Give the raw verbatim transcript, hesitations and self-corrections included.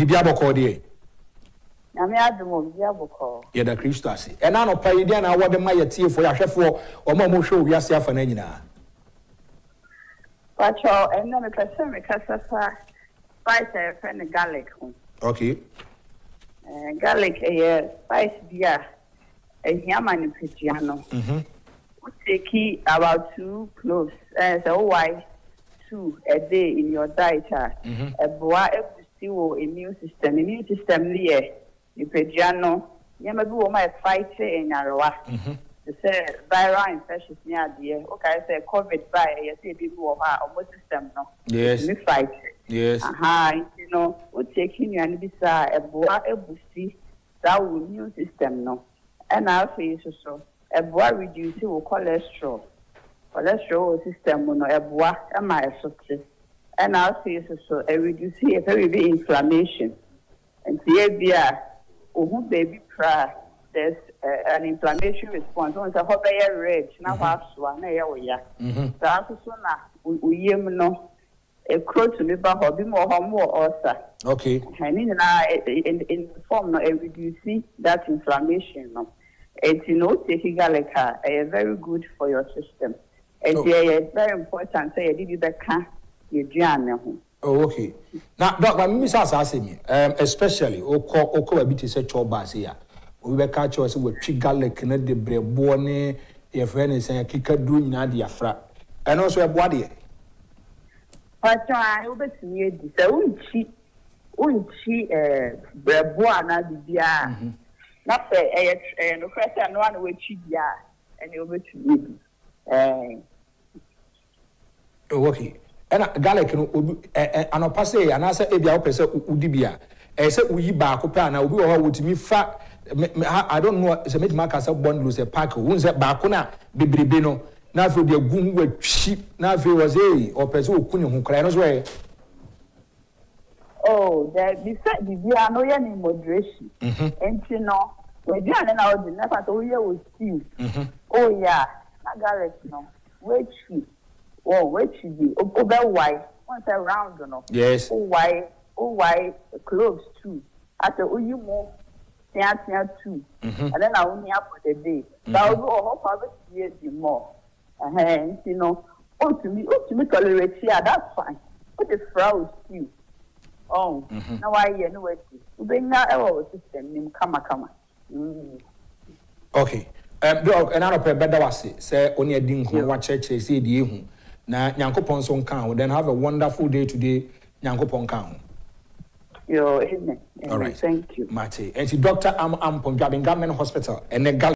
bibia boko de na me adumo bibia boko ye da Kristo ase e na no pa ye dia na wo de ma ye tie fo ya hwefo o ma mo hwe wi ase afa na nyina pacho and na me pese me kasa fa spice e friend garlic. Okay. Uh, garlic eh spice dia eh yama ni pitiano. Mhm. We take about two cloves uh, so why two a day in your diet mhm e boa e busi immune system immune system ni e ni pitiano yama bi wo ma fight e nyarewa. mhm The say viral infections ni ade okay say covid by e say bi wo ha o system no yes we fight. Yes. Aha, you know, we taking you and this a boa a boosty that will immune system no. And our face so a boa reduce your cholesterol. Cholesterol system no a boa a my success. And our face so a reduce a very big inflammation. And here be a oh baby cry. There's uh, an inflammation response. Once a hot air red, now have one air. Mhm. So after so now we no. A crow to me, but hobby more more also. Okay. And in in in form no reduce that inflammation. No, it's you know taking garlic a very good for your system. It's oh. very important. Say you did the can you journey. Oh, okay. Now, Doctor, me say say me, um, especially oko oko a bit say choba say ya. We be catch us with tree garlic na de brebo ne your friend is saying kikadu nyina de afra. And also a body. But I over to me this unchi unchi eh brebo ana bibia na fe eh eh no kwese no ana we chi bia and over to me eh okay and garlic no obi eh anopa say anasa e bia wo pese udi bia eh say uyi ba ko pa na obi wo ho wotimi fa I don't know say make mark as bundle say pack won say ba ko na bebrebe no na fe de gum wa twi na fe was eh o pese okunu ho kra no so eh oh that be said the bia no ya in moderation enti no we do na na o na fa to ye o stew oh yeah na garlic no we twi oh we twi bi o be why once around no yes oh why oh why cloves too after oh you more tia tia too and then I only up for the day but we go hope have it more. Uh-huh, you know, oh to me, oh to me tolerate here, that's fine. What the fraud you? Oh, mm-hmm. Now I hear no way. We bring now our system name kama kama. Okay. Um, dog, and I don't better was it. Say only a ding who watch church say the ehu. Na Nyankopon son count. Then have a wonderful day today. Nyankopon count. Yo, amen. All right. Thank you, Mate. And see, Doctor Am Am from Agyapong Government Hospital and the